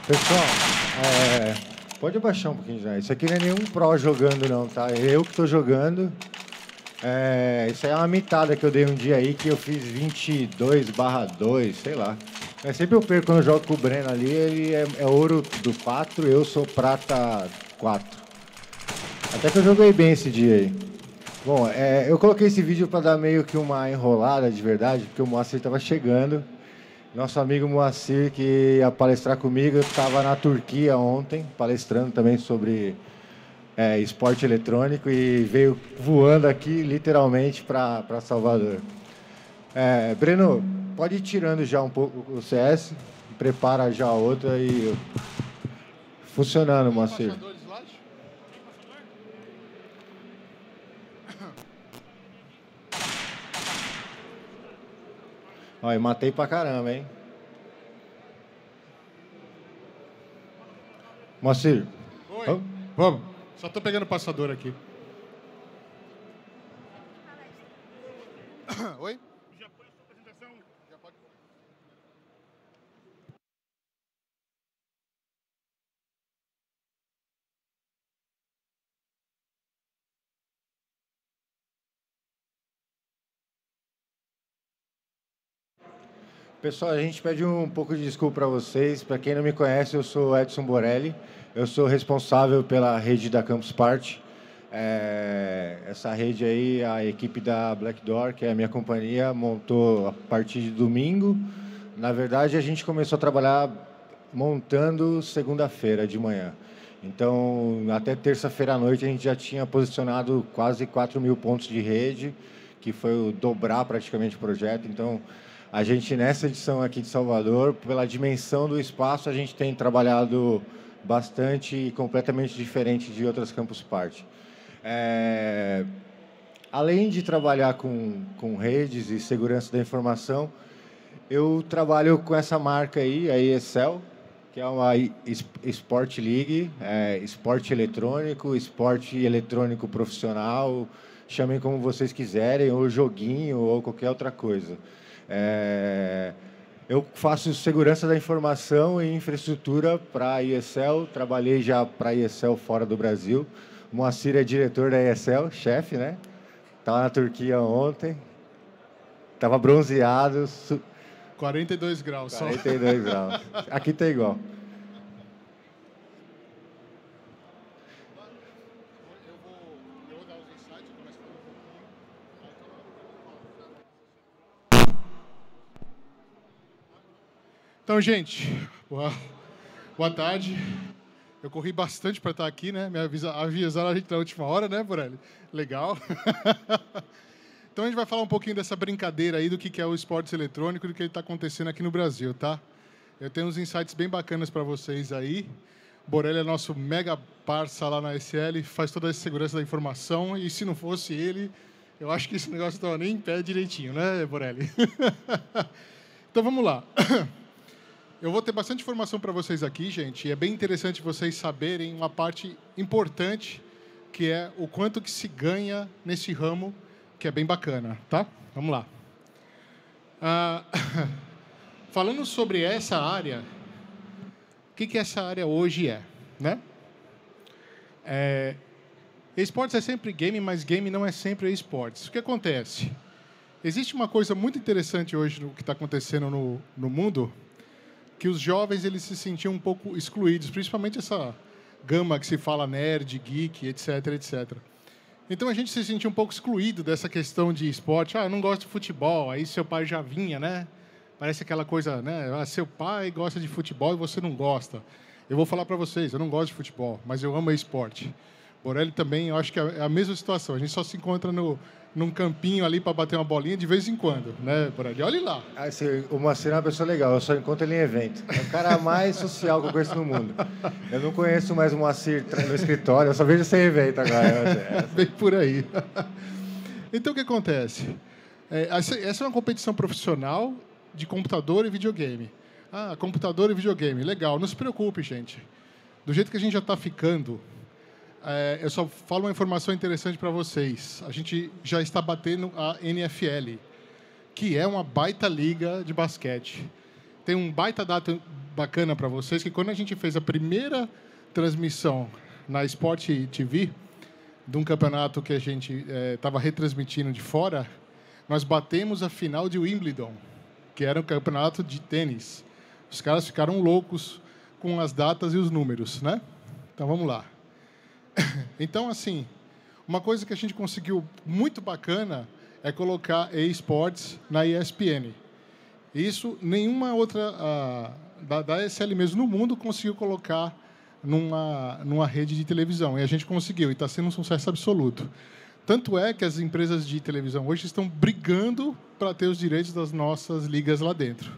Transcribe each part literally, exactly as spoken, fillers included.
Pessoal, é, pode abaixar um pouquinho já. Isso aqui não é nenhum pró jogando, não, tá? É eu que estou jogando. É, isso aí é uma mitada que eu dei um dia aí, que eu fiz vinte e dois barra dois, sei lá. Mas sempre eu perco quando eu jogo com o Breno ali, ele é, é ouro do quatro, eu sou prata quatro. Até que eu joguei bem esse dia aí. Bom, é, eu coloquei esse vídeo para dar meio que uma enrolada de verdade, porque o Moacir estava chegando. Nosso amigo Moacir, que ia palestrar comigo, estava na Turquia ontem, palestrando também sobre é, esporte eletrônico e veio voando aqui, literalmente, para Salvador. É, Breno, pode ir tirando já um pouco o C S, prepara já a outra e... Funcionando, Moacir. Olha, matei pra caramba, hein? Moacir. Oi. Oh. Vamos. Só tô pegando o passador aqui. Oi? Já foi a sua apresentação? Já pode. Pessoal, a gente pede um pouco de desculpa para vocês. Para quem não me conhece, eu sou Edson Borelli. Eu sou responsável pela rede da Campus Party. É, essa rede aí, a equipe da Black Door, que é a minha companhia, montou a partir de domingo. Na verdade, a gente começou a trabalhar montando segunda-feira de manhã. Então, até terça-feira à noite, a gente já tinha posicionado quase quatro mil pontos de rede, que foi o dobrar praticamente o projeto. Então, a gente, nessa edição aqui de Salvador, pela dimensão do espaço, a gente tem trabalhado bastante e completamente diferente de outras Campus Party. É... Além de trabalhar com, com redes e segurança da informação, eu trabalho com essa marca aí, a E S L, que é uma Sport League, é, esporte eletrônico, esporte eletrônico profissional, chamem como vocês quiserem, ou joguinho, ou qualquer outra coisa. É, eu faço segurança da informação e infraestrutura para a E S L, trabalhei já para a E S L fora do Brasil. O Moacir é diretor da E S L, chefe, né? Estava na Turquia ontem, estava bronzeado. quarenta e dois graus só. quarenta e dois graus. Aqui tá igual. Então, gente, boa, boa tarde. Eu corri bastante para estar aqui, né? Me avisa, avisaram a gente na última hora, né, Borelli? Legal. Então, a gente vai falar um pouquinho dessa brincadeira aí, do que é o esporte eletrônico e do que está acontecendo aqui no Brasil, tá? Eu tenho uns insights bem bacanas para vocês aí. Borelli é nosso mega parça lá na S L, faz toda a segurança da informação, e se não fosse ele, eu acho que esse negócio não estava nem em pé direitinho, né, Borelli? Então, vamos lá. Eu vou ter bastante informação para vocês aqui, gente, e é bem interessante vocês saberem uma parte importante, que é o quanto que se ganha nesse ramo, que é bem bacana, tá? Vamos lá. Ah, falando sobre essa área, o que que essa área hoje é, né? É, esportes é sempre game, mas game não é sempre esportes. O que acontece? Existe uma coisa muito interessante hoje no que está acontecendo no, no mundo, que os jovens eles se sentiam um pouco excluídos, principalmente essa gama que se fala nerd, geek, etc, etcétera. Então a gente se sentia um pouco excluído dessa questão de esporte. Ah, eu não gosto de futebol, aí seu pai já vinha, né? Parece aquela coisa, né? Ah, seu pai gosta de futebol e você não gosta. Eu vou falar para vocês, eu não gosto de futebol, mas eu amo esporte. Borelli também, eu acho que é a mesma situação. A gente só se encontra no, num campinho ali para bater uma bolinha de vez em quando, né, Borelli? Olha lá. Assim, o Moacir é uma pessoa legal, eu só encontro ele em evento. É o cara mais social que eu conheço no mundo. Eu não conheço mais o Moacir no escritório, eu só vejo sem evento agora. Bem por aí. Então, o que acontece? É, essa é uma competição profissional de computador e videogame. Ah, computador e videogame, legal. Não se preocupe, gente. Do jeito que a gente já está ficando, é, eu só falo uma informação interessante para vocês. A gente já está batendo a N F L, que é uma baita liga de basquete. tem um baita dado bacana para vocês, que quando a gente fez a primeira transmissão na Sport T V, de um campeonato que a gente estava é, retransmitindo de fora, nós batemos a final de Wimbledon, que era um campeonato de tênis. Os caras ficaram loucos com as datas e os números, né? Então, vamos lá. Então, assim, uma coisa que a gente conseguiu muito bacana é colocar eSports na E S P N. Isso, nenhuma outra, uh, da, da E S L mesmo no mundo, conseguiu colocar numa, numa rede de televisão. E a gente conseguiu, e está sendo um sucesso absoluto. Tanto é que as empresas de televisão hoje estão brigando para ter os direitos das nossas ligas lá dentro.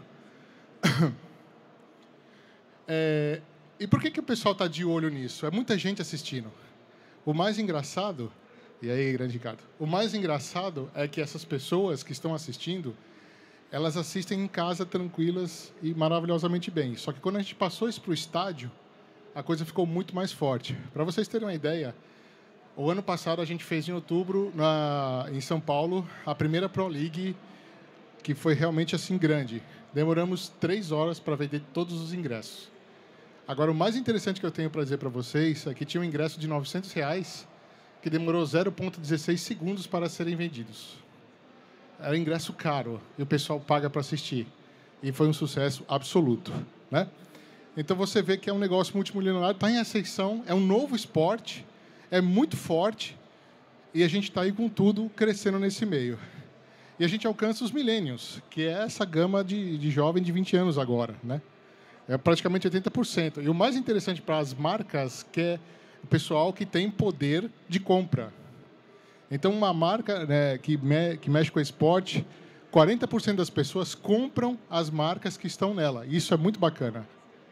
É, e por que, que o pessoal está de olho nisso? É muita gente assistindo. O mais engraçado... E aí, grande Ricardo? O mais engraçado é que essas pessoas que estão assistindo, elas assistem em casa tranquilas e maravilhosamente bem. Só que quando a gente passou isso para o estádio, a coisa ficou muito mais forte. Para vocês terem uma ideia, o ano passado a gente fez em outubro, na, em São Paulo, a primeira Pro League, que foi realmente assim grande. Demoramos três horas para vender todos os ingressos. Agora, o mais interessante que eu tenho para dizer para vocês é que tinha um ingresso de novecentos reais que demorou zero vírgula dezesseis segundos para serem vendidos. Era um ingresso caro e o pessoal paga para assistir. E foi um sucesso absoluto, né? Então, você vê que é um negócio multimilionário, está em ascensão, é um novo esporte, é muito forte e a gente está aí com tudo crescendo nesse meio. E a gente alcança os millennials, que é essa gama de, de jovem de vinte anos agora, né? É praticamente oitenta por cento. E o mais interessante para as marcas que é o pessoal que tem poder de compra. Então, uma marca, né, que, me, que mexe com esporte, quarenta por cento das pessoas compram as marcas que estão nela. Isso é muito bacana.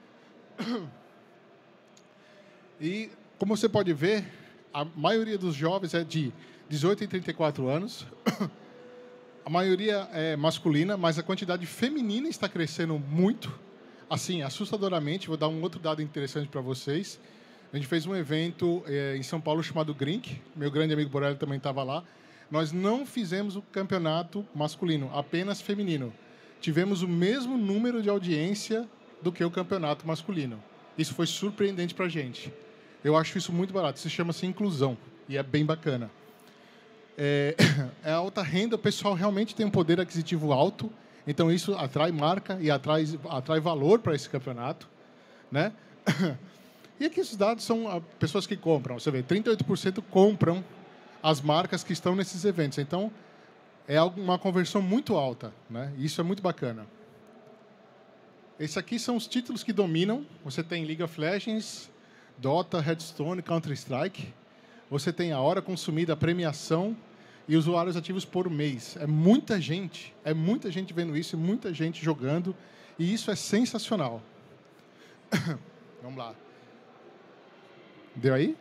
E, como você pode ver, a maioria dos jovens é de dezoito a trinta e quatro anos. A maioria é masculina, mas a quantidade feminina está crescendo muito. Assim, assustadoramente. Vou dar um outro dado interessante para vocês. A gente fez um evento é, em São Paulo chamado Grink. Meu grande amigo Borelli também estava lá. Nós não fizemos o campeonato masculino, apenas feminino. Tivemos o mesmo número de audiência do que o campeonato masculino. Isso foi surpreendente para a gente. Eu acho isso muito barato. Isso chama-se inclusão e é bem bacana. É, é alta renda, o pessoal realmente tem um poder aquisitivo alto, então isso atrai marca e atrai, atrai valor para esse campeonato, né? E aqui esses dados são pessoas que compram. Você vê, trinta e oito por cento compram as marcas que estão nesses eventos. Então, é uma conversão muito alta, né? Isso é muito bacana. Esses aqui são os títulos que dominam. Você tem League of Legends, Dota, Hearthstone, Counter-Strike. Você tem a hora consumida, a premiação e usuários ativos por mês. É muita gente, é muita gente vendo isso, muita gente jogando. E isso é sensacional. Vamos lá. Deu aí?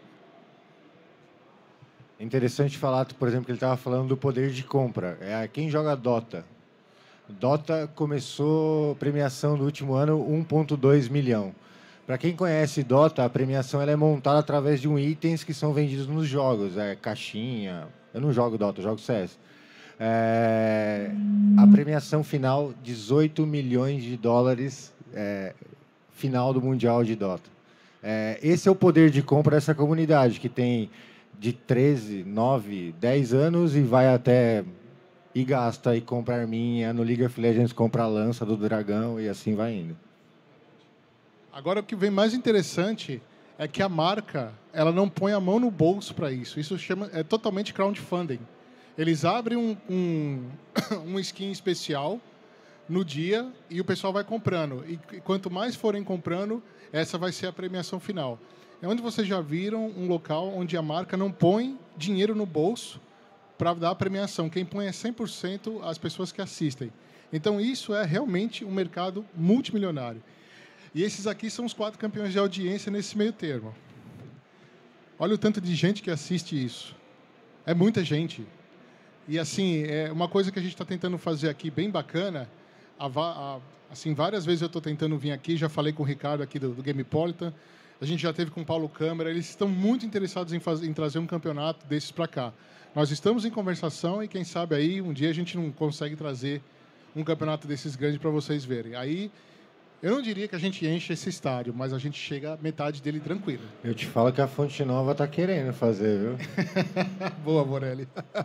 É interessante falar, por exemplo, que ele estava falando do poder de compra. É quem joga Dota. Dota começou a premiação do último ano um vírgula dois milhão. Para quem conhece Dota, a premiação ela é montada através de um itens que são vendidos nos jogos. É caixinha. Eu não jogo Dota, eu jogo C S. É, a premiação final, dezoito milhões de dólares, é, final do Mundial de Dota. É, esse é o poder de compra dessa comunidade, que tem de treze, nove, dez anos e vai até e gasta e compra arminha, no League of Legends compra a lança do dragão e assim vai indo. Agora, o que vem mais interessante é que a marca ela não põe a mão no bolso para isso. Isso chama, é totalmente crowdfunding. Eles abrem um, um, um skin especial no dia e o pessoal vai comprando. E quanto mais forem comprando, essa vai ser a premiação final. É onde vocês já viram um local onde a marca não põe dinheiro no bolso para dar a premiação. Quem põe é cem por cento as pessoas que assistem. Então, isso é realmente um mercado multimilionário. E esses aqui são os quatro campeões de audiência nesse meio termo. Olha o tanto de gente que assiste isso. É muita gente. E, assim, é uma coisa que a gente está tentando fazer aqui bem bacana. A, a, assim, várias vezes eu estou tentando vir aqui, já falei com o Ricardo aqui do, do Gamepolitan, a gente já teve com o Paulo Câmara, eles estão muito interessados em, faz, em trazer um campeonato desses para cá. Nós estamos em conversação e, quem sabe, aí um dia a gente não consegue trazer um campeonato desses grandes para vocês verem. Aí Eu não diria que a gente enche esse estádio, mas a gente chega a metade dele tranquilo. Eu te falo que a Fonte Nova tá querendo fazer, viu? Boa, Borelli.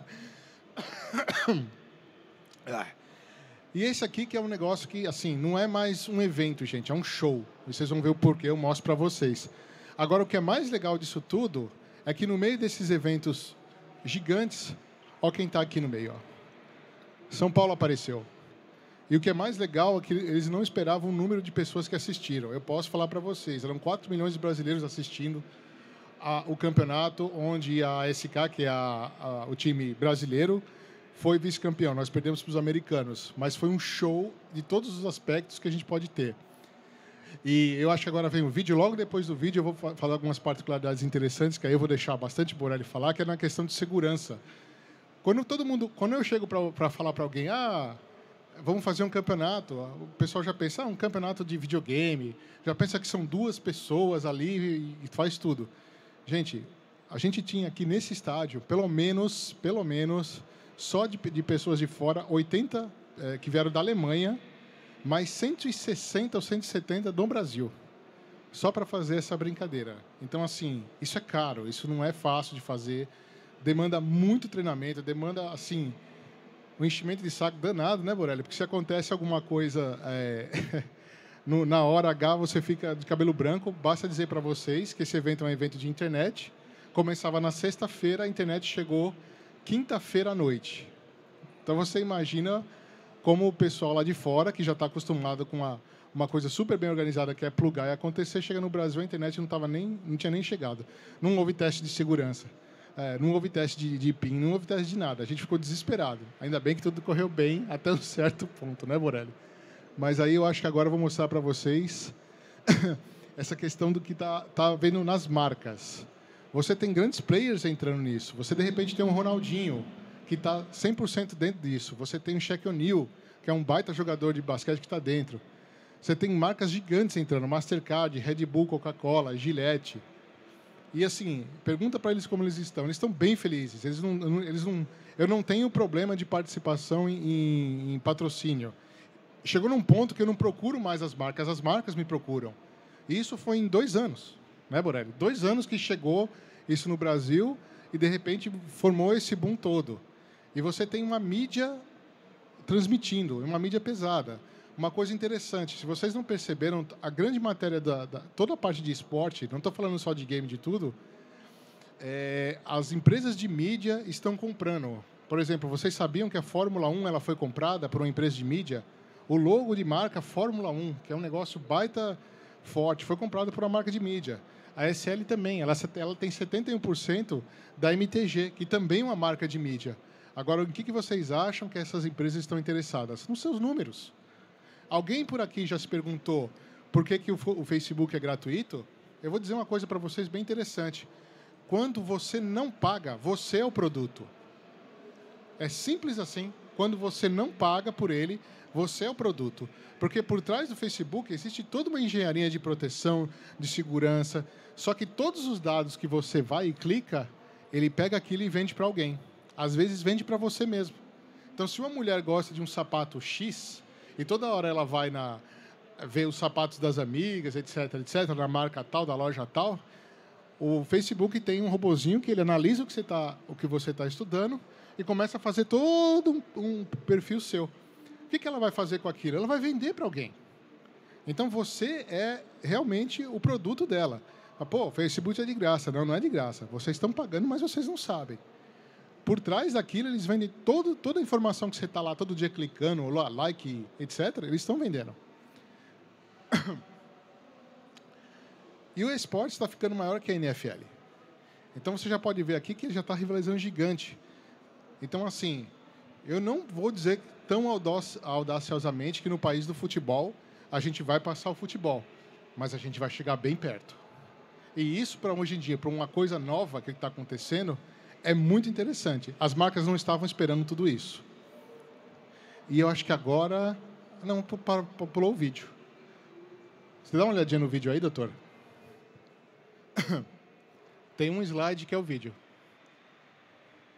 E esse aqui que é um negócio que, assim, não é mais um evento, gente, é um show. Vocês vão ver o porquê, eu mostro para vocês. Agora, o que é mais legal disso tudo é que no meio desses eventos gigantes, ó quem está aqui no meio, ó. São Paulo apareceu. E o que é mais legal é que eles não esperavam o número de pessoas que assistiram. Eu posso falar para vocês, eram quatro milhões de brasileiros assistindo a, o campeonato, onde a S K, que é a, a, o time brasileiro, foi vice-campeão. Nós perdemos para os americanos, mas foi um show de todos os aspectos que a gente pode ter. E eu acho que agora vem o vídeo. Logo depois do vídeo eu vou falar algumas particularidades interessantes, que aí eu vou deixar bastante Borelli falar, que é na questão de segurança. Quando todo mundo, quando eu chego para falar para alguém, ah, vamos fazer um campeonato, o pessoal já pensa, ah, um campeonato de videogame, já pensa que são duas pessoas ali e faz tudo. Gente, a gente tinha aqui nesse estádio, pelo menos, pelo menos, só de, de pessoas de fora, oitenta é, que vieram da Alemanha, mais cento e sessenta ou cento e setenta do Brasil, só para fazer essa brincadeira. Então, assim, isso é caro, isso não é fácil de fazer, demanda muito treinamento, demanda, assim, um enchimento de saco danado, né, Borelli? Porque se acontece alguma coisa é, no, na hora H, você fica de cabelo branco. Basta dizer para vocês que esse evento é um evento de internet. Começava na sexta-feira, a internet chegou quinta-feira à noite. Então, você imagina como o pessoal lá de fora, que já está acostumado com uma, uma coisa super bem organizada, que é plugar e acontecer, chega no Brasil, a internet não, tava nem, não tinha nem chegado. Não houve teste de segurança. É, não houve teste de, de PIN, não houve teste de nada. A gente ficou desesperado. Ainda bem que tudo correu bem até um certo ponto, né, Borelli? Mas aí eu acho que agora eu vou mostrar para vocês essa questão do que está tá vendo nas marcas. Você tem grandes players entrando nisso. Você, de repente, tem um Ronaldinho, que está cem por cento dentro disso. Você tem um Shaquille O'Neal, que é um baita jogador de basquete que está dentro. Você tem marcas gigantes entrando. Mastercard, Red Bull, Coca-Cola, Gillette. E, assim, pergunta para eles como eles estão. Eles estão bem felizes. Eles não, eles não, eu não tenho problema de participação em, em patrocínio. Chegou num ponto que eu não procuro mais as marcas. As marcas me procuram. E isso foi em dois anos, né, Borelli? Dois anos que chegou isso no Brasil e, de repente, formou esse boom todo. E você tem uma mídia transmitindo, uma mídia pesada. Uma coisa interessante, se vocês não perceberam, a grande matéria da, da toda a parte de esporte, não estou falando só de game, de tudo, é, as empresas de mídia estão comprando. Por exemplo, vocês sabiam que a Fórmula um ela foi comprada por uma empresa de mídia? O logo de marca Fórmula um, que é um negócio baita forte, foi comprado por uma marca de mídia. A S L também, ela, ela tem setenta e um por cento da M T G, que também é uma marca de mídia. Agora, o que, que vocês acham que essas empresas estão interessadas? Nos seus números. Alguém por aqui já se perguntou por que, que o, o Facebook é gratuito? Eu vou dizer uma coisa para vocês bem interessante. Quando você não paga, você é o produto. É simples assim. Quando você não paga por ele, você é o produto. Porque por trás do Facebook existe toda uma engenharia de proteção, de segurança. Só que todos os dados que você vai e clica, ele pega aquilo e vende para alguém. Às vezes vende para você mesmo. Então, se uma mulher gosta de um sapato X... e toda hora ela vai na, ver os sapatos das amigas, etc, etc, na marca tal, da loja tal, o Facebook tem um robozinho que ele analisa o que você está o que você tá estudando e começa a fazer todo um, um perfil seu. O que, que ela vai fazer com aquilo? Ela vai vender para alguém. Então, você é realmente o produto dela. Mas, pô, o Facebook é de graça. Não, não é de graça. Vocês estão pagando, mas vocês não sabem. Por trás daquilo, eles vendem todo, toda a informação que você está lá todo dia clicando, like, etcétera, eles estão vendendo. E o esporte está ficando maior que a N F L. Então, você já pode ver aqui que ele já está rivalizando gigante. Então, assim, eu não vou dizer tão audaciosamente que no país do futebol a gente vai passar o futebol, mas a gente vai chegar bem perto. E isso, para hoje em dia, para uma coisa nova que está acontecendo, é muito interessante. As marcas não estavam esperando tudo isso. E eu acho que agora... Não, pulou o vídeo. Você dá uma olhadinha no vídeo aí, doutor? Tem um slide que é o vídeo.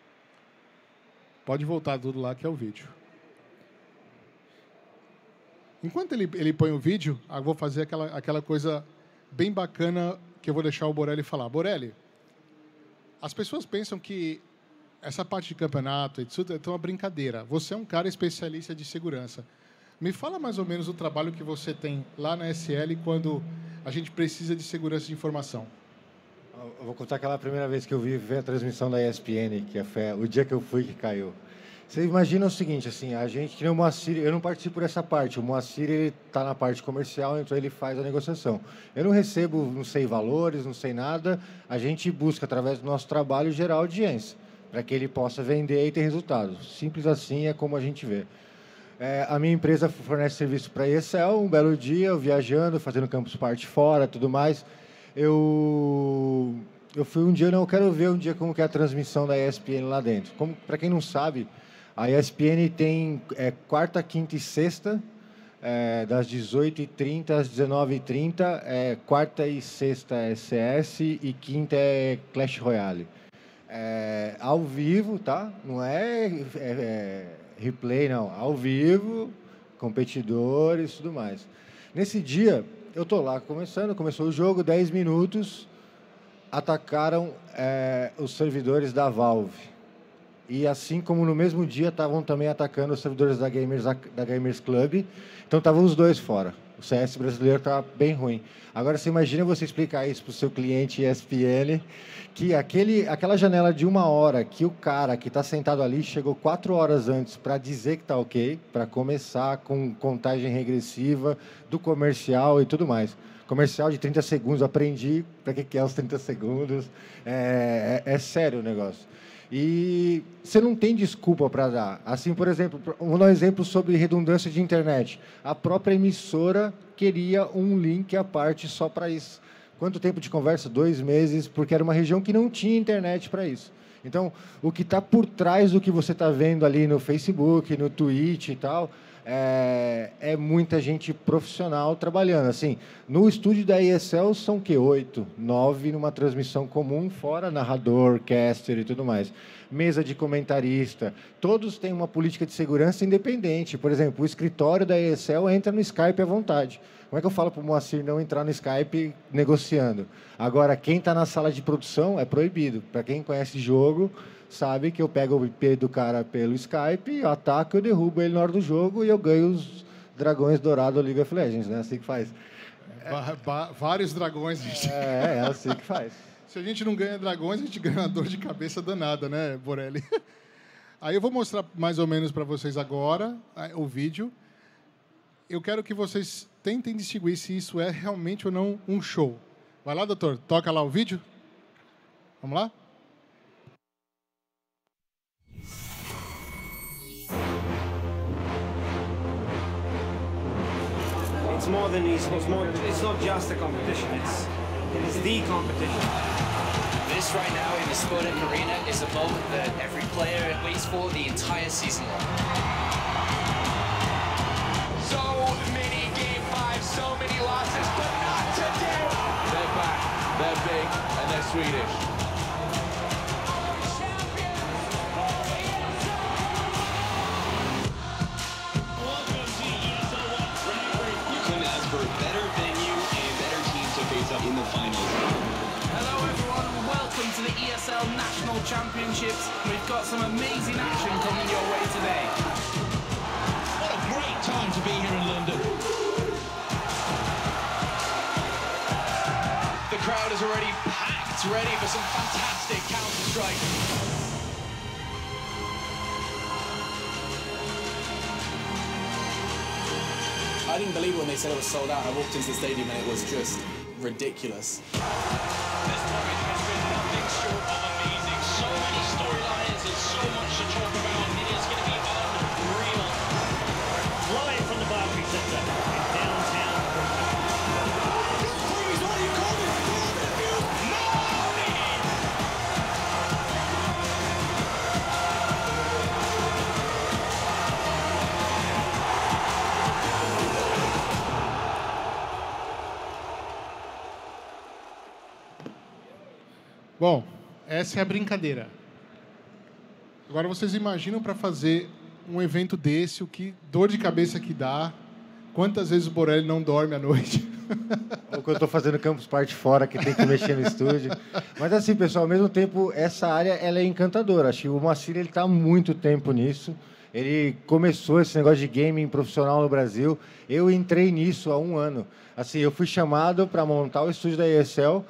Pode voltar tudo lá que é o vídeo. Enquanto ele, ele põe o vídeo, eu vou fazer aquela, aquela coisa bem bacana que eu vou deixar o Borelli falar. Borelli, as pessoas pensam que essa parte de campeonato, etcétera, é uma brincadeira. Você é um cara especialista de segurança. Me fala mais ou menos o trabalho que você tem lá na S L quando a gente precisa de segurança de informação. Eu vou contar aquela primeira vez que eu vi ver a transmissão da E S P N, que foi o dia que eu fui que caiu. Você imagina o seguinte, assim, a gente, que nem o Moacir, eu não participo dessa parte, o Moacir, ele está na parte comercial, então ele faz a negociação. Eu não recebo, não sei valores, não sei nada, a gente busca, através do nosso trabalho, gerar audiência, para que ele possa vender e ter resultados. Simples assim é como a gente vê. É, a minha empresa fornece serviço para a E S L, um belo dia, eu viajando, fazendo campus party fora, tudo mais, eu... Eu fui um dia, não, eu quero ver um dia como que é a transmissão da E S P N lá dentro. Para quem não sabe, a E S P N tem é, quarta, quinta e sexta, é, das dezoito e trinta às dezenove e trinta, é, quarta e sexta é C S e quinta é Clash Royale. É, ao vivo, tá? Não é, é, é replay, não. Ao vivo, competidores e tudo mais. Nesse dia, eu tô lá começando, começou o jogo, dez minutos, atacaram é, os servidores da Valve. E assim como no mesmo dia estavam também atacando os servidores da Gamers, da Gamers Club, então estavam os dois fora. O C S brasileiro estava bem ruim. Agora, você imagina você explicar isso para o seu cliente E S P N, que aquele, aquela janela de uma hora que o cara que está sentado ali chegou quatro horas antes para dizer que está ok, para começar com contagem regressiva do comercial e tudo mais. Comercial de trinta segundos, aprendi para que, que é os trinta segundos. É, é, é sério o negócio. E você não tem desculpa para dar. Assim, por exemplo, vou dar um exemplo sobre redundância de internet. A própria emissora queria um link à parte só para isso. Quanto tempo de conversa? Dois meses, porque era uma região que não tinha internet para isso. Então, o que está por trás do que você está vendo ali no Facebook, no Twitch e tal, é, é muita gente profissional trabalhando. Assim, no estúdio da E S L são o quê? Oito, nove numa transmissão comum, fora narrador, caster e tudo mais. Mesa de comentarista. Todos têm uma política de segurança independente. Por exemplo, o escritório da E S L entra no Skype à vontade. Como é que eu falo para o Moacir não entrar no Skype negociando? Agora, quem está na sala de produção é proibido. Para quem conhece jogo, sabe que eu pego o I P do cara pelo Skype, eu ataco, eu derrubo ele na hora do jogo e eu ganho os dragões dourados do League of Legends, né? Assim que faz. É, vários dragões. Gente. É, é assim que faz. Se a gente não ganha dragões, a gente ganha uma dor de cabeça danada, né, Borelli? Aí eu vou mostrar mais ou menos para vocês agora o vídeo. Eu quero que vocês tentem distinguir se isso é realmente ou não um show. Vai lá, doutor, toca lá o vídeo. Vamos lá? It's more than easy. It's more. It's not just a competition. It's it's the competition. This right now in the Spodek Arena is a moment that every player waits for the entire season long. So many game five, so many losses, but not today. They're back. They're big and they're Swedish. In the finals. Hello everyone, welcome to the E S L National Championships. We've got some amazing action coming your way today. What a great time to be here in London. The crowd is already packed, ready for some fantastic Counter-Strike. I didn't believe it when they said it was sold out. I walked into the stadium and it was just ridiculous. This tournament has been nothing short of amazing. So many storylines and so much to talk about. It is going to be unreal. Live from the Barclays Center in downtown. Freeze, what do you call this? No! Bom, essa é a brincadeira. Agora vocês imaginam para fazer um evento desse, o que dor de cabeça que dá, Quantas vezes o Borelli não dorme à noite? Ou que eu estou fazendo campus party fora, que tem que mexer no estúdio. Mas assim, pessoal, ao mesmo tempo, essa área ela é encantadora. Acho que o Moacir está há muito tempo nisso. Ele começou esse negócio de gaming profissional no Brasil. Eu entrei nisso há um ano. Assim, eu fui chamado para montar o estúdio da E S L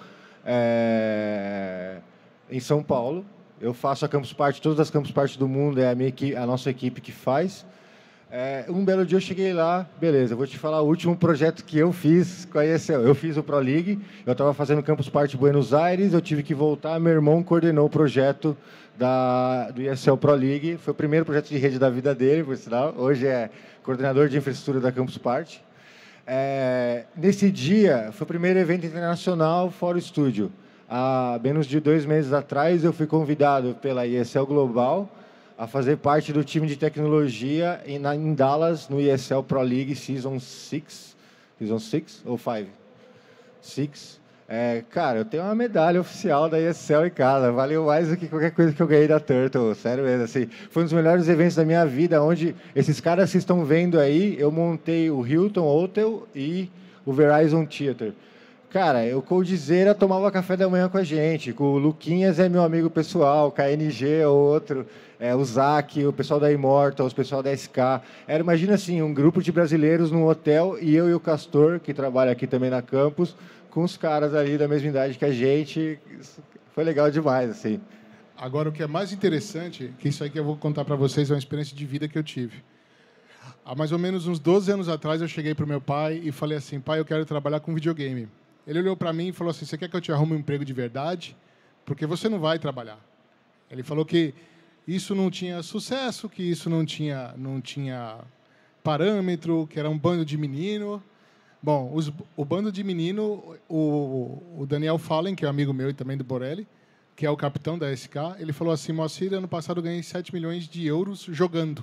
é, em São Paulo. Eu faço a campus party, todas as campus party do mundo, é a, minha equipe, a nossa equipe que faz. É, um belo dia eu cheguei lá, beleza, eu vou te falar o último projeto que eu fiz com a E S L. Eu fiz o Pro League, eu estava fazendo Campus Party Buenos Aires, eu tive que voltar, meu irmão coordenou o projeto da, do E S L Pro League, foi o primeiro projeto de rede da vida dele, por sinal, hoje é coordenador de infraestrutura da Campus Party. É, nesse dia, foi o primeiro evento internacional fora o estúdio. Há menos de dois meses atrás, eu fui convidado pela E S L Global a fazer parte do time de tecnologia em, na, em Dallas, no E S L Pro League Season seis. Season seis ou cinco? seis. É, cara, eu tenho uma medalha oficial da E S L em casa. Valeu mais do que qualquer coisa que eu ganhei da Turtle. Sério mesmo, assim. Foi um dos melhores eventos da minha vida, onde esses caras que estão vendo aí, eu montei o Hilton Hotel e o Verizon Theater. Cara, o Coldzera tomava café da manhã com a gente. O Luquinhas é meu amigo pessoal, K N G é outro, é, o Zac, o pessoal da Immortal, o pessoal da S K. Era, imagina assim, um grupo de brasileiros num hotel e eu e o Castor, que trabalha aqui também na campus, com os caras ali da mesma idade que a gente. Foi legal demais, assim. Agora, o que é mais interessante, que isso aí que eu vou contar para vocês, é uma experiência de vida que eu tive. Há mais ou menos uns doze anos atrás, eu cheguei para o meu pai e falei assim, pai, eu quero trabalhar com videogame. Ele olhou para mim e falou assim, você quer que eu te arrume um emprego de verdade? Porque você não vai trabalhar. Ele falou que isso não tinha sucesso, que isso não tinha, não tinha parâmetro, que era um bando de menino. Bom, os, o bando de menino, o, o Daniel Fallen, que é amigo meu e também do Borelli, que é o capitão da S K, ele falou assim, Moacir, ano passado eu ganhei sete milhões de euros jogando.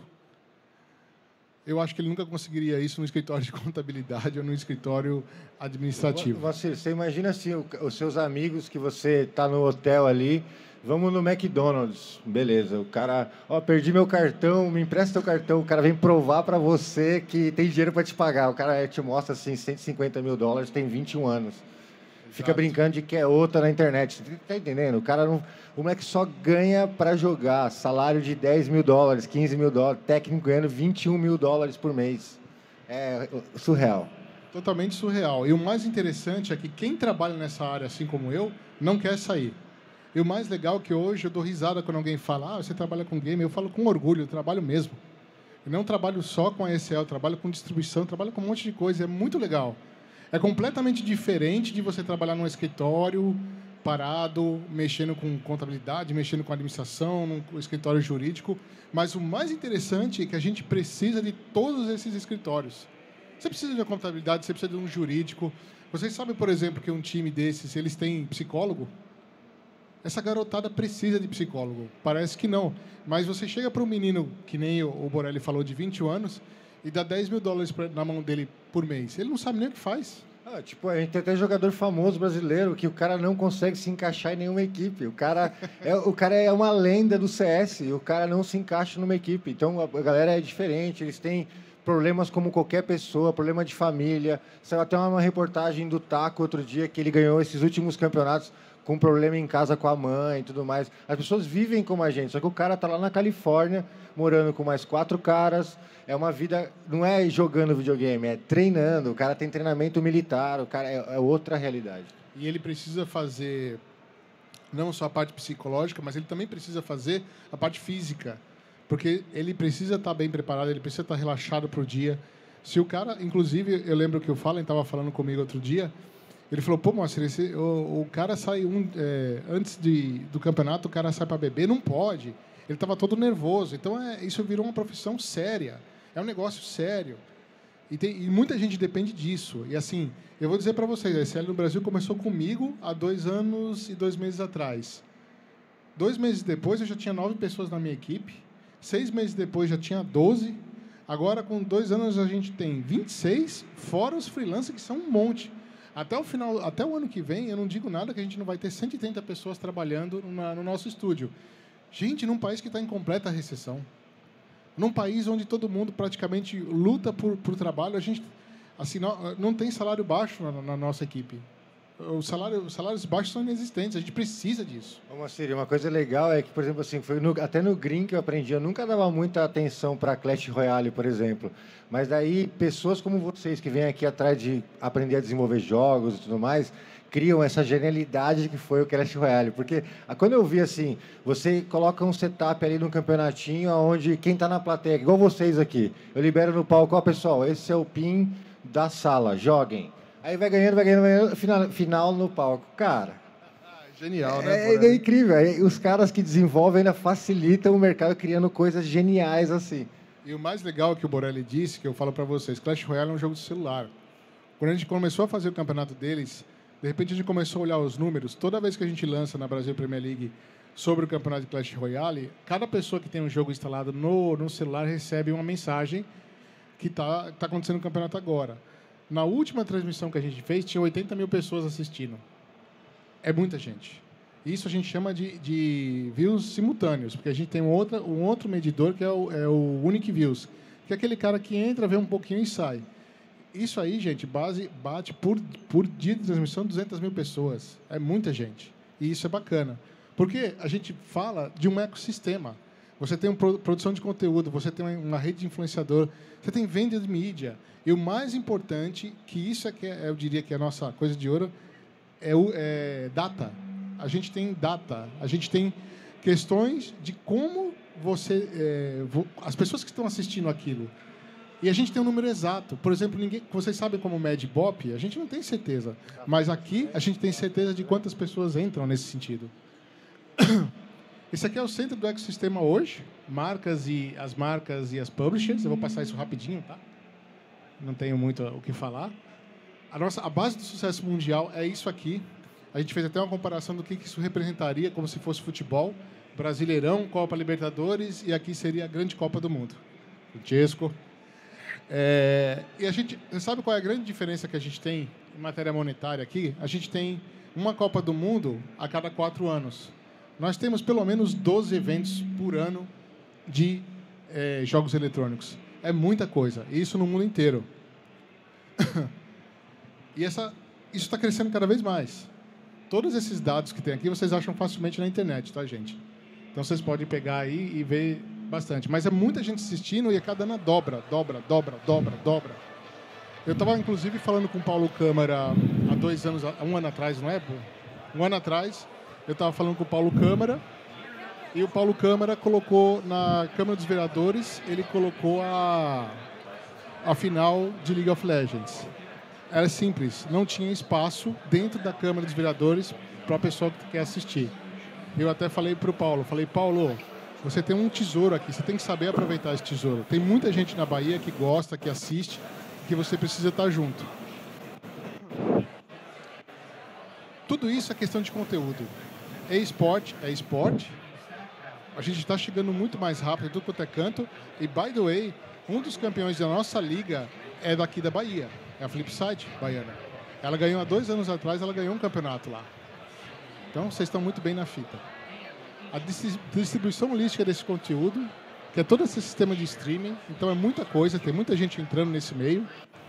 Eu acho que ele nunca conseguiria isso no escritório de contabilidade ou no escritório administrativo. Você, você imagina assim, os seus amigos que você está no hotel ali, vamos no McDonald's, beleza, o cara, ó, perdi meu cartão, me empresta teu cartão, o cara vem provar para você que tem dinheiro para te pagar, o cara te mostra assim, cento e cinquenta mil dólares, tem vinte e um anos. Fica Exato. Brincando de que é outra na internet. Você tá entendendo? O cara não, o moleque só ganha para jogar. Salário de dez mil dólares, quinze mil dólares. Técnico ganhando vinte e um mil dólares por mês. É surreal. Totalmente surreal. E o mais interessante é que quem trabalha nessa área, assim como eu, não quer sair. E o mais legal é que hoje eu dou risada quando alguém fala, ah, você trabalha com game. Eu falo com orgulho, eu trabalho mesmo. Eu não trabalho só com a E S L, eu trabalho com distribuição, eu trabalho com um monte de coisa. É muito legal. É completamente diferente de você trabalhar num escritório parado, mexendo com contabilidade, mexendo com administração, num escritório jurídico. Mas o mais interessante é que a gente precisa de todos esses escritórios. Você precisa de uma contabilidade, você precisa de um jurídico. Vocês sabem, por exemplo, que um time desses, eles têm psicólogo? Essa garotada precisa de psicólogo. Parece que não. Mas você chega para um menino, que nem o Borelli falou, de vinte e um anos, e dá dez mil dólares na mão dele por mês. Ele não sabe nem o que faz. Ah, tipo, a gente tem até jogador famoso brasileiro que o cara não consegue se encaixar em nenhuma equipe. O cara é, o cara é uma lenda do C S e o cara não se encaixa numa equipe. Então, a galera é diferente, eles têm problemas como qualquer pessoa, problema de família. Saiu até uma reportagem do Taco outro dia que ele ganhou esses últimos campeonatos com problema em casa com a mãe e tudo mais. As pessoas vivem como a gente, só que o cara tá lá na Califórnia, morando com mais quatro caras. É uma vida, não é jogando videogame, é treinando. O cara tem treinamento militar, o cara é, é outra realidade. E ele precisa fazer não só a parte psicológica, mas ele também precisa fazer a parte física. Porque ele precisa estar bem preparado, ele precisa estar relaxado para o dia. Se o cara, inclusive, eu lembro que o Fallen estava falando comigo outro dia, ele falou, pô, Moacir, esse, o, o cara sai, um, é, antes de, do campeonato, o cara sai para beber, não pode. Ele estava todo nervoso. Então, é, isso virou uma profissão séria. É um negócio sério. E, tem, e muita gente depende disso. E, assim, eu vou dizer para vocês, a E S L no Brasil começou comigo há dois anos e dois meses atrás. Dois meses depois, eu já tinha nove pessoas na minha equipe. Seis meses depois, já tinha doze. Agora, com dois anos, a gente tem vinte e seis, fora os freelancers, que são um monte. Até o final, até o ano que vem, eu não digo nada que a gente não vai ter cento e trinta pessoas trabalhando na, no nosso estúdio. Gente, num país que está em completa recessão, num país onde todo mundo praticamente luta por, por trabalho, a gente, Assim, não, não tem salário baixo na, na nossa equipe. O salário, os salários baixos são inexistentes, a gente precisa disso. Ô, Moacir, uma coisa legal é que, por exemplo, assim, foi no, até no Green que eu aprendi, eu nunca dava muita atenção para Clash Royale, por exemplo. Mas daí, pessoas como vocês, que vêm aqui atrás de aprender a desenvolver jogos e tudo mais, criam essa genialidade que foi o Clash Royale. Porque quando eu vi assim, você coloca um setup ali no campeonatinho, onde quem está na plateia, igual vocês aqui, eu libero no palco, ó, pessoal, esse é o pin da sala, joguem. Aí vai ganhando, vai ganhando, vai ganhando, final, final no palco. Cara, ah, genial, é, né? É, é incrível. Aí, os caras que desenvolvem ainda facilitam o mercado criando coisas geniais assim. E o mais legal que o Borelli disse, que eu falo para vocês, Clash Royale é um jogo de celular. Quando a gente começou a fazer o campeonato deles, de repente a gente começou a olhar os números. Toda vez que a gente lança na Brasil Premier League sobre o campeonato de Clash Royale, cada pessoa que tem um jogo instalado no, no celular recebe uma mensagem que está tá acontecendo no campeonato agora. Na última transmissão que a gente fez, tinha oitenta mil pessoas assistindo. É muita gente. Isso a gente chama de, de views simultâneos, porque a gente tem um outro, um outro medidor que é o, é o Unique Views, que é aquele cara que entra, vê um pouquinho e sai. Isso aí, gente, base, bate por, por dia de transmissão duzentas mil pessoas. É muita gente. E isso é bacana. Porque a gente fala de um ecossistema. Você tem uma produção de conteúdo, você tem uma rede de influenciador, você tem venda de mídia. E o mais importante, que isso é que é, eu diria que é a nossa coisa de ouro, é o é, data. A gente tem data, a gente tem questões de como você... É, as pessoas que estão assistindo aquilo. E a gente tem um número exato. Por exemplo, ninguém, vocês sabem como mede Ibope? A gente não tem certeza. Mas aqui a gente tem certeza de quantas pessoas entram nesse sentido. Esse aqui é o centro do ecossistema hoje. Marcas e as marcas e as publishers. Eu vou passar isso rapidinho, tá? Não tenho muito o que falar. A, nossa, a base do sucesso mundial é isso aqui. A gente fez até uma comparação do que isso representaria como se fosse futebol. Brasileirão, Copa Libertadores e aqui seria a grande Copa do Mundo. Francesco. É, e a gente sabe qual é a grande diferença que a gente tem em matéria monetária aqui? A gente tem uma Copa do Mundo a cada quatro anos. Nós temos pelo menos doze eventos por ano de é, jogos eletrônicos. É muita coisa. E isso no mundo inteiro. E essa, isso está crescendo cada vez mais. Todos esses dados que tem aqui, vocês acham facilmente na internet, tá, gente? Então, vocês podem pegar aí e ver bastante. Mas é muita gente assistindo e a cada ano dobra, dobra, dobra, dobra, dobra. Eu estava, inclusive, falando com o Paulo Câmara há dois anos, um ano atrás, não é? Um ano atrás, eu estava falando com o Paulo Câmara e o Paulo Câmara colocou na Câmara dos Vereadores, ele colocou a, a final de League of Legends. Era simples, não tinha espaço dentro da Câmara dos Vereadores para a pessoa que quer assistir. Eu até falei para o Paulo, falei, Paulo, você tem um tesouro aqui, você tem que saber aproveitar esse tesouro. Tem muita gente na Bahia que gosta, que assiste, que você precisa estar junto. Tudo isso é questão de conteúdo. É esporte, é esporte. A gente está chegando muito mais rápido, tudo quanto é canto. E, by the way, um dos campeões da nossa liga é daqui da Bahia. É a Flipside baiana. Ela ganhou há dois anos atrás, ela ganhou um campeonato lá. Então, vocês estão muito bem na fita. A distribuição holística desse conteúdo, que é todo esse sistema de streaming, então é muita coisa, tem muita gente entrando nesse meio.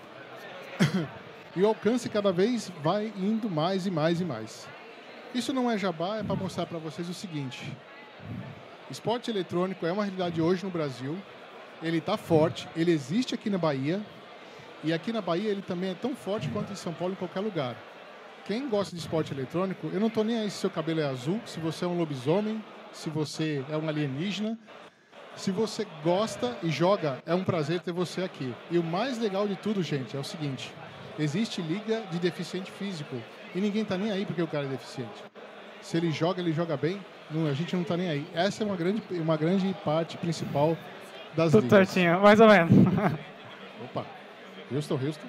E o alcance cada vez vai indo mais e mais e mais. Isso não é jabá, é para mostrar para vocês o seguinte. Esporte eletrônico é uma realidade hoje no Brasil. Ele está forte, ele existe aqui na Bahia. E aqui na Bahia ele também é tão forte quanto em São Paulo, em qualquer lugar. Quem gosta de esporte eletrônico, eu não estou nem aí se seu cabelo é azul, se você é um lobisomem, se você é um alienígena. Se você gosta e joga, é um prazer ter você aqui. E o mais legal de tudo, gente, é o seguinte. Existe liga de deficiente físico. E ninguém está nem aí porque o cara é deficiente. Se ele joga, ele joga bem, não, a gente não está nem aí. Essa é uma grande, uma grande parte principal das Tudo ligas. certinho, mais ou menos. Opa, Houston, Houston.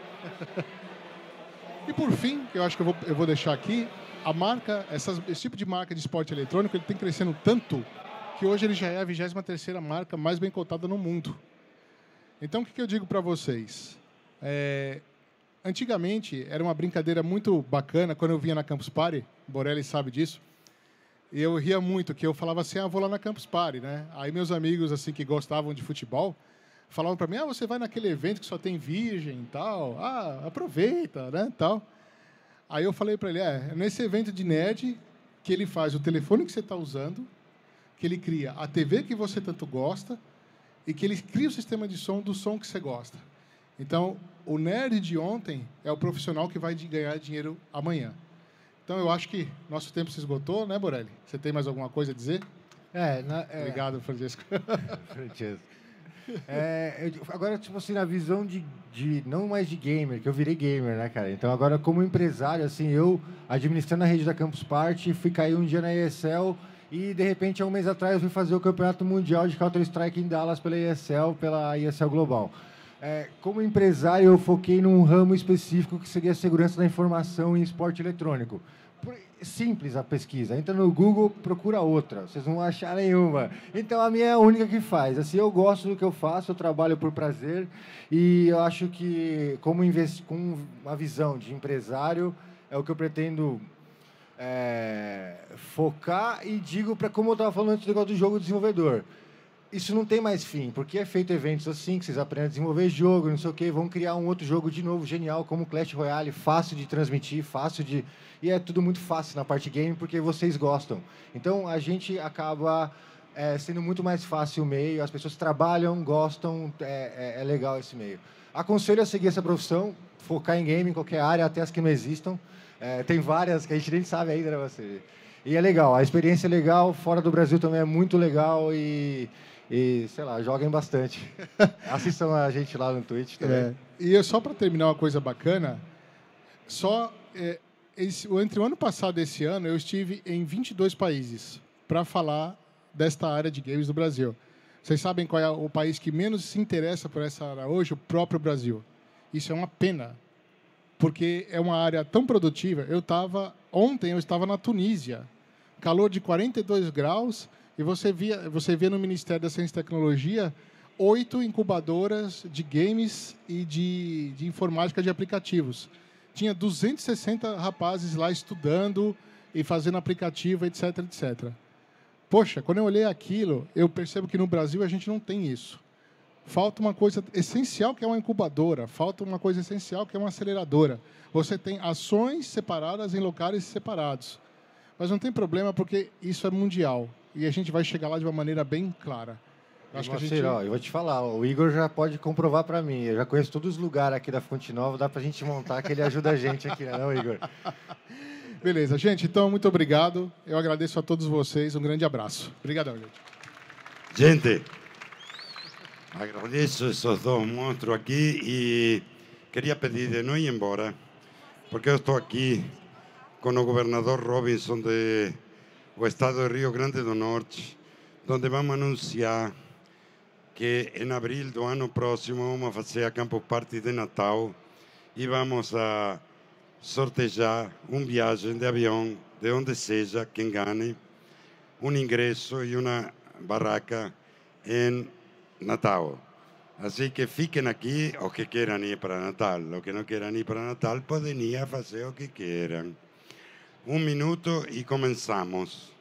E por fim, que eu acho que eu vou, eu vou deixar aqui, a marca, essas, esse tipo de marca de esporte eletrônico, ele tem crescendo tanto que hoje ele já é a vigésima terceira marca mais bem cotada no mundo. Então, o que, que eu digo para vocês? É, antigamente, era uma brincadeira muito bacana, quando eu vinha na Campus Party, o Borelli sabe disso, e eu ria muito, que eu falava assim, ah, vou lá na Campus Party, né? Aí meus amigos, assim, que gostavam de futebol, falavam para mim, ah, você vai naquele evento que só tem virgem e tal, ah, aproveita, né, tal. Aí eu falei para ele, é, é nesse evento de nerd que ele faz o telefone que você está usando, que ele cria a T V que você tanto gosta e que ele cria o sistema de som do som que você gosta. Então, o nerd de ontem é o profissional que vai ganhar dinheiro amanhã. Então, eu acho que nosso tempo se esgotou, né, Borelli? Você tem mais alguma coisa a dizer? É, na, é... Obrigado, Francesco. Francesco. É, eu, agora, tipo assim, na visão de, de... Não mais de gamer, que eu virei gamer, né, cara? Então, agora, como empresário, assim, eu, administrando a rede da Campus Party, fui cair um dia na E S L e, de repente, há um mês atrás, eu fui fazer o Campeonato Mundial de Counter-Strike em Dallas pela E S L, pela E S L Global. É, como empresário, eu foquei num ramo específico que seria a segurança da informação em esporte eletrônico. Simples a pesquisa. Entra no Google, procura outra. Vocês não vão achar nenhuma. Então, a minha é a única que faz. Assim, eu gosto do que eu faço, eu trabalho por prazer e eu acho que, como investi- com uma visão de empresário, é o que eu pretendo é, focar e digo para, como eu estava falando antes do negócio do jogo desenvolvedor. Isso não tem mais fim, porque é feito eventos assim, que vocês aprendem a desenvolver jogo, não sei o quê, vão criar um outro jogo de novo, genial, como Clash Royale, fácil de transmitir, fácil de... E é tudo muito fácil na parte game, porque vocês gostam. Então, a gente acaba é, sendo muito mais fácil o meio, as pessoas trabalham, gostam, é, é, é legal esse meio. Aconselho a seguir essa profissão, focar em game, em qualquer área, até as que não existam. É, tem várias que a gente nem sabe ainda, né, você? E é legal, a experiência é legal, fora do Brasil também é muito legal e... E, sei lá, joguem bastante. Assistam a gente lá no Twitch também. É. E só para terminar uma coisa bacana, só é, esse, entre o ano passado e esse ano, eu estive em vinte e dois países para falar desta área de games do Brasil. Vocês sabem qual é o país que menos se interessa por essa área hoje? O próprio Brasil. Isso é uma pena, porque é uma área tão produtiva. Eu estava, ontem eu estava na Tunísia, calor de quarenta e dois graus, e você via, você via no Ministério da Ciência e Tecnologia oito incubadoras de games e de, de informática de aplicativos. Tinha duzentos e sessenta rapazes lá estudando e fazendo aplicativo, etc, etcétera. Poxa, quando eu olhei aquilo, eu percebo que no Brasil a gente não tem isso. Falta uma coisa essencial, que é uma incubadora. Falta uma coisa essencial, que é uma aceleradora. Você tem ações separadas em locais separados. Mas não tem problema, porque isso é mundial. E a gente vai chegar lá de uma maneira bem clara. Acho que a gente... ó, eu vou te falar, o Igor já pode comprovar para mim. Eu já conheço todos os lugares aqui da Fonte Nova, dá para a gente montar que ele ajuda a gente aqui, não, Igor? Beleza, gente, então muito obrigado. Eu agradeço a todos vocês, um grande abraço. Obrigadão, gente. Gente, agradeço esses dois monstros aqui e queria pedir de não ir embora, porque eu estou aqui com o governador Robinson de o estado de Rio Grande do Norte, onde vamos anunciar que em abril do ano próximo vamos fazer a Campus Party de Natal e vamos a sortear uma viagem de avião de onde seja quem ganhe, um ingresso e uma barraca em Natal. Assim que fiquem aqui os que queiram ir para Natal. Os que não queiram ir para Natal podem ir a fazer o que queiram. Um minuto e começamos.